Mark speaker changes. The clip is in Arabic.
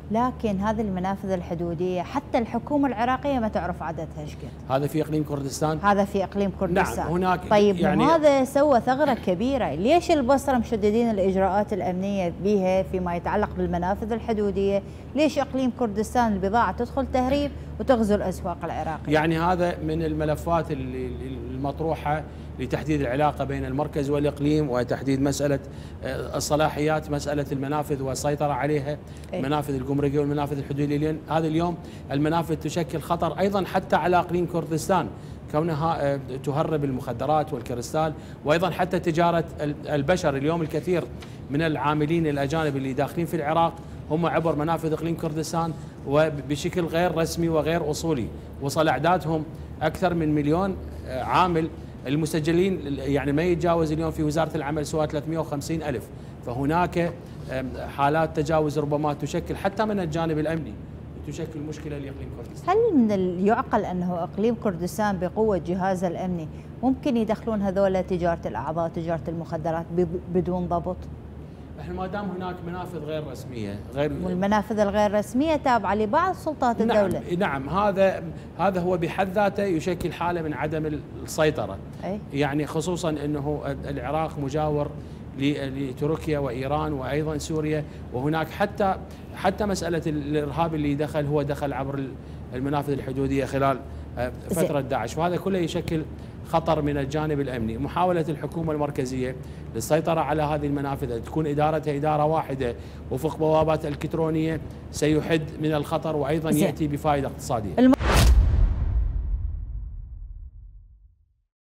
Speaker 1: لكن هذه المنافذ الحدودية حتى الحكومة العراقية ما تعرف عددها ايش قد.
Speaker 2: هذا في إقليم كردستان؟
Speaker 1: هذا في إقليم كردستان.
Speaker 2: نعم هناك.
Speaker 1: طيب
Speaker 2: يعني
Speaker 1: هذا سوى ثغرة كبيرة، ليش البصرة مشددين الإجراءات الأمنية بها فيما يتعلق بالمنافذ الحدودية؟ ليش إقليم كردستان البضاعة تدخل تهريب وتغزو الأسواق العراقية؟
Speaker 2: يعني هذا من الملفات المطروحة لتحديد العلاقة بين المركز والإقليم وتحديد مسألة الصلاحيات، مسألة المنافذ والسيطرة عليها، المنافذ الجمركية والمنافذ الحدودية. لأن هذا اليوم المنافذ تشكل خطر أيضا حتى على إقليم كردستان، كونها تهرب المخدرات والكريستال، وأيضا حتى تجارة البشر. اليوم الكثير من العاملين الأجانب اللي داخلين في العراق هم عبر منافذ إقليم كردستان وبشكل غير رسمي وغير أصولي. وصل أعدادهم أكثر من 1,000,000 عامل، المسجلين يعني ما يتجاوز اليوم في وزارة العمل سوى 350,000. فهناك حالات تجاوز ربما تشكل حتى من الجانب الأمني تشكل مشكلة لإقليم كردستان.
Speaker 1: هل من يعقل أنه إقليم كردستان بقوة جهازه الأمني ممكن يدخلون هذول تجارة الأعضاء، تجارة المخدرات بدون ضبط؟
Speaker 2: احنا ما دام هناك منافذ غير رسميه،
Speaker 1: والمنافذ الغير رسميه تابعه لبعض سلطات الدوله.
Speaker 2: نعم هذا هو بحد ذاته يشكل حاله من عدم السيطره. يعني خصوصا انه العراق مجاور لتركيا وايران وايضا سوريا، وهناك حتى مساله الارهاب اللي دخل هو دخل عبر المنافذ الحدوديه خلال فتره داعش، وهذا كله يشكل خطر من الجانب الأمني. محاولة الحكومة المركزية للسيطرة على هذه المنافذ تكون إدارتها إدارة واحدة وفق بوابات إلكترونية سيحد من الخطر وأيضا يأتي بفائدة اقتصادية.